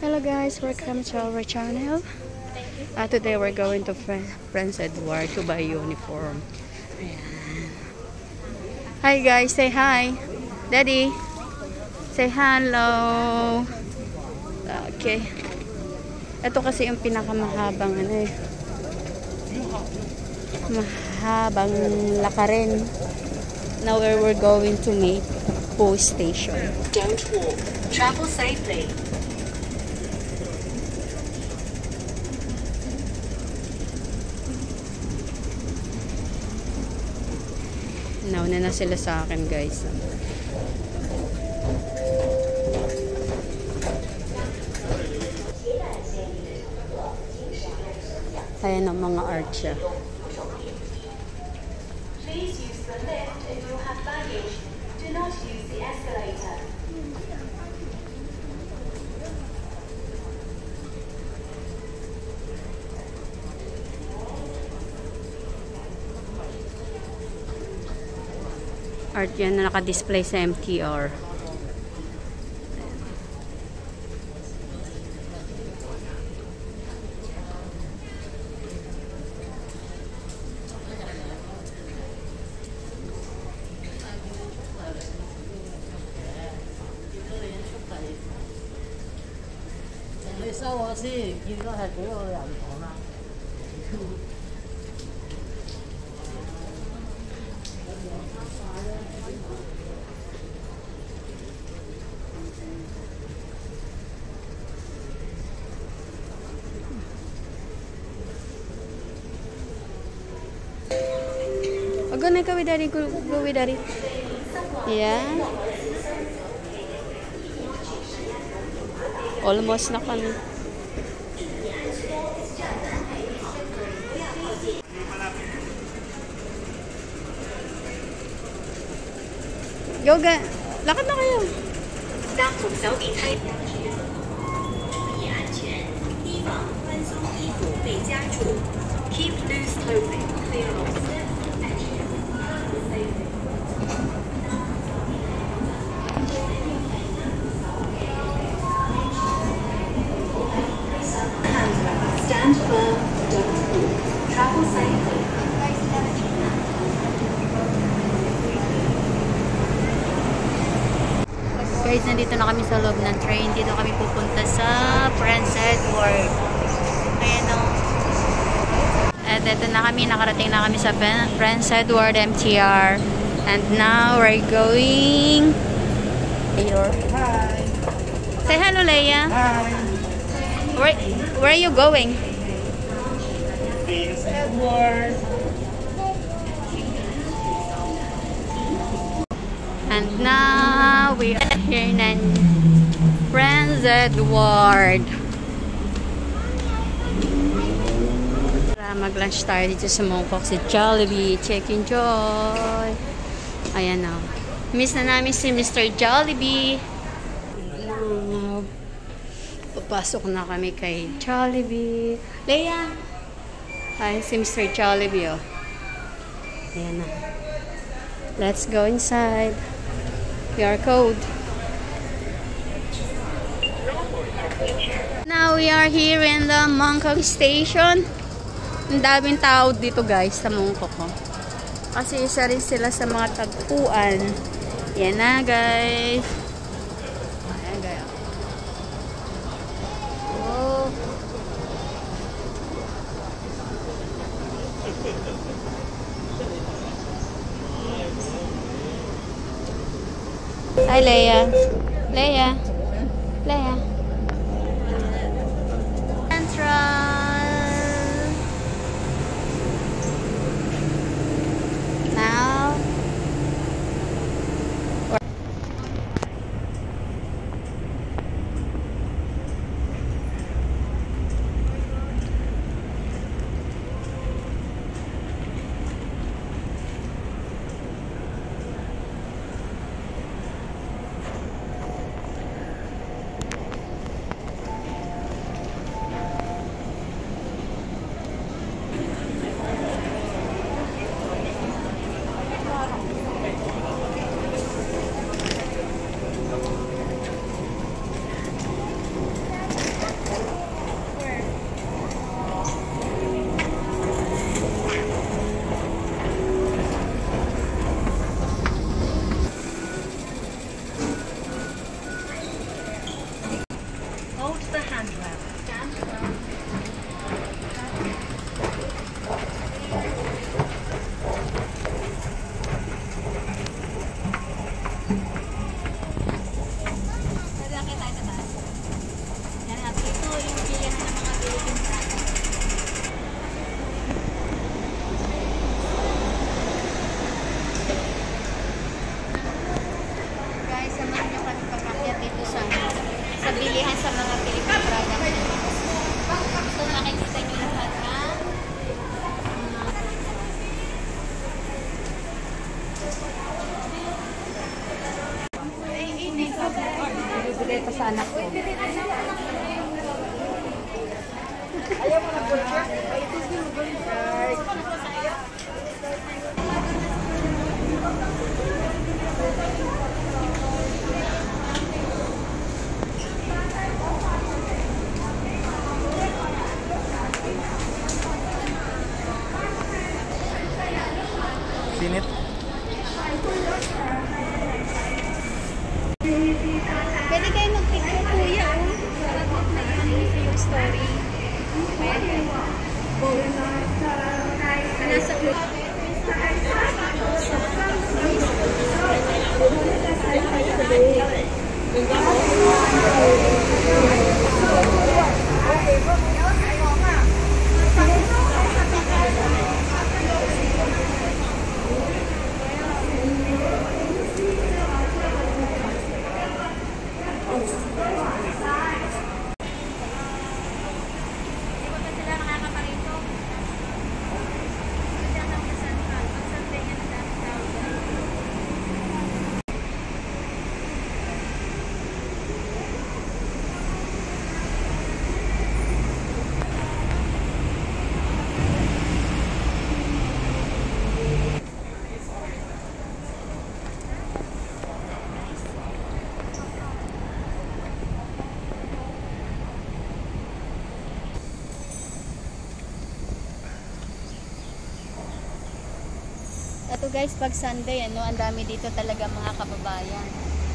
Hello guys, welcome to our channel. Today we're going to Prince Edward to buy uniform. Ayan. Hi guys, say hi. Daddy, say hello. Okay. Ito kasi yung pinakamahabang mahabang lakarin. Now we're going to meet post station. Don't walk. Travel safely. Nauna na sila sa akin guys. Ayan ang mga art siya. Please use the lift if you have baggage. Do not use the escalator. Art yan na naka-display sa MTR. Go na ka with daddy, go with daddy. Yeah. Almost na kami. Go ga. Lakad na kayo. 搭扶手电梯。注意安全，提防宽松衣服被夹住。Keep loose clothing clear of steps and safely. Stand firm, don't move. Travel safely. Guys, nandito na kami sa loob ng train. Dito kami pupunta sa Prince Edward. Ayan o. At ito na kami. Nakarating na kami sa Prince Edward MTR. And now we're going here. Hi. Say hello, Leia. Hi. Where are you going? Prince Edward. And now we are here in Prince Edward. Mag-lunch tayo dito sa Mongkok si Jollibee. Chicken Joy. Ayan o. Miss na namin si Mr. Jollibee. Papasok na kami kay Jollibee. Leia! Ay, si Mr. Jollibee o. Ayan na. Let's go inside. QR code. Now we are here in the Mongkok station. Ang daming tao dito guys sa Mongkok. Kasi isa rin sila sa mga tagpuan. Yan na guys. Ayan guys. Oh. Hi, Leia. Leia. Leia. Central. Now. Yan at ito yung bilihan ng mga Philippine products. Guys, samahan nyo kami pag-akyat dito sa bilihan sa mga Philippine products. So nakikita nyo lahat na Bibigay pa sa anak ko. Ayaw mo na po siya? Sinit. pwede kayo mag-picture kuya. Yung story. Nasa ito guys, pag Sunday, ano, ang dami dito talaga mga kababayan.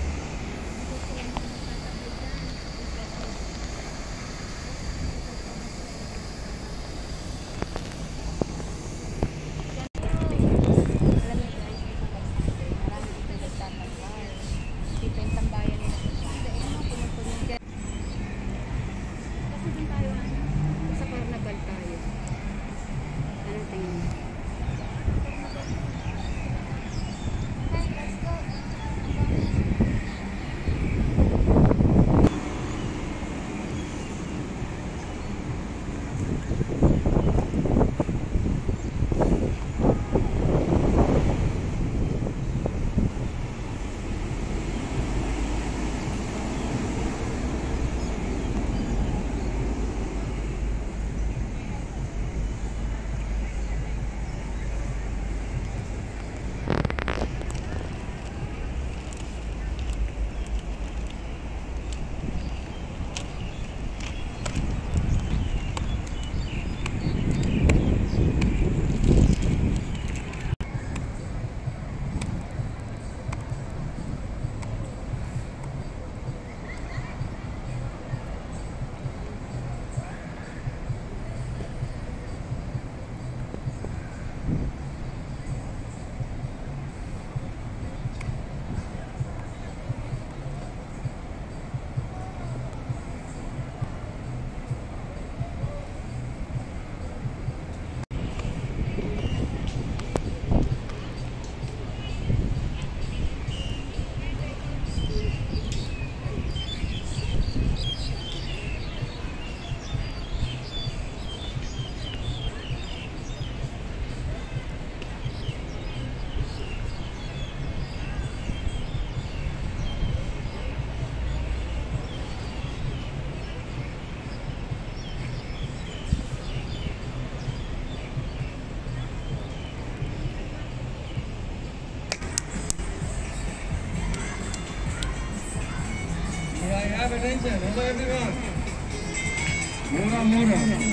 Have attention. Hello everyone. Mura.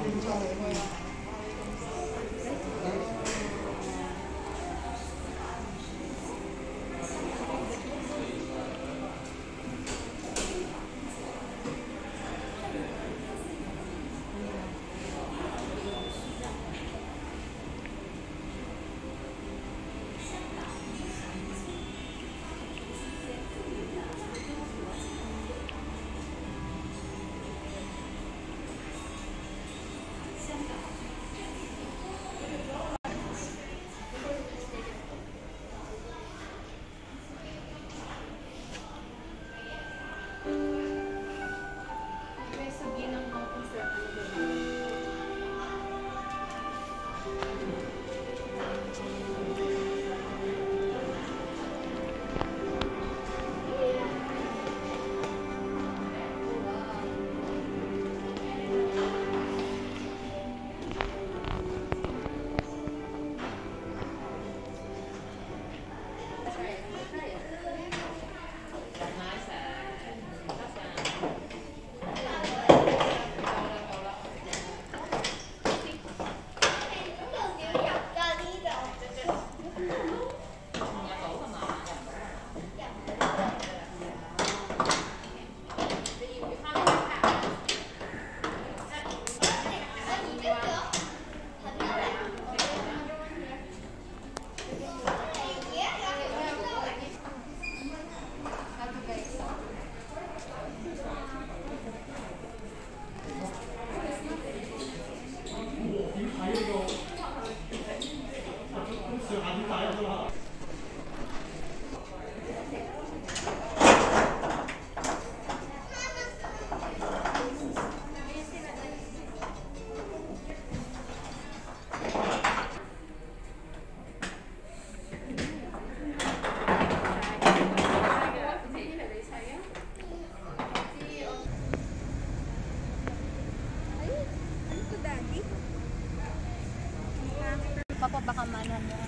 Papa, baka manan mo.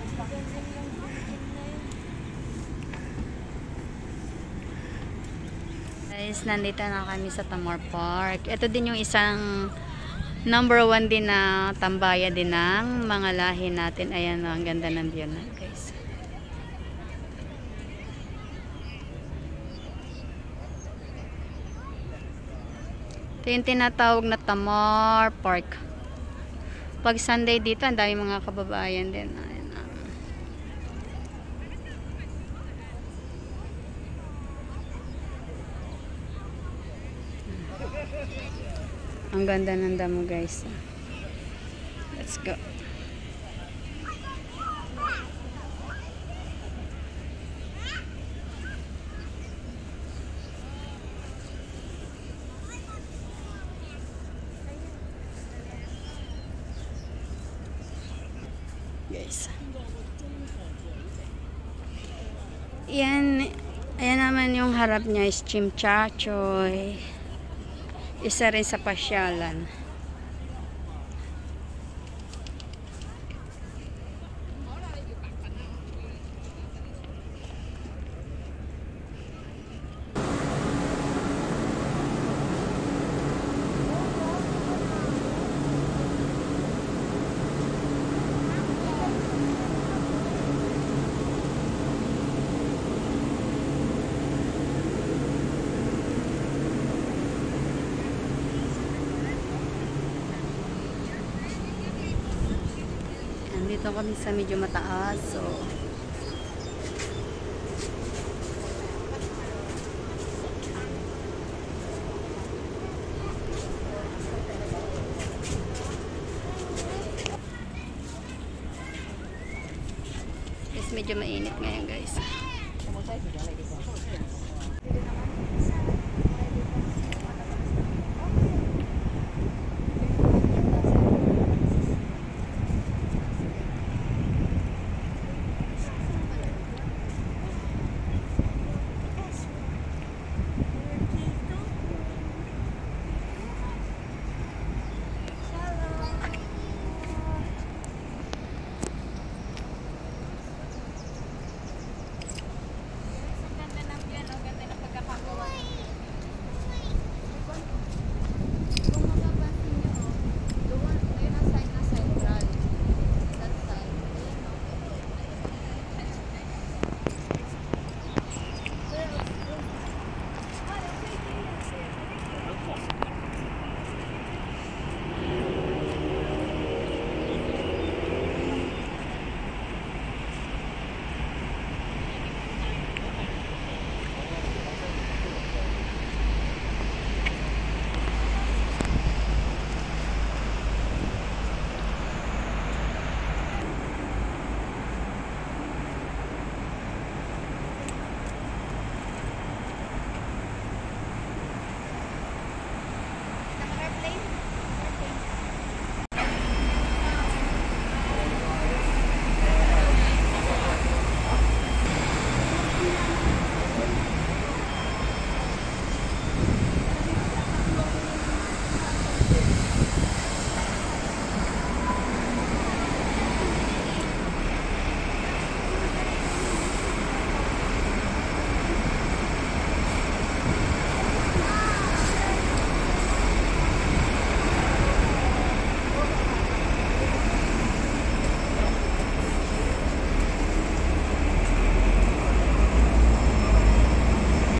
Guys, nandito na kami sa Tamar Park. Ito din yung isang number 1 din na tambaya din ng mga lahi natin. Ayan, ang ganda ng view na, guys. Ito yung tinatawag na Tamar Park. Pag Sunday dito, ang dami mga kababayan din. Ayan. Ang ganda ng damo, guys. Let's go. Guys. Yan, ayan naman yung harap niya is Chimchachoy. Isa rin sa pasyalan. Dito kami sa medyo mataas, so medyo mainit ngayon, guys.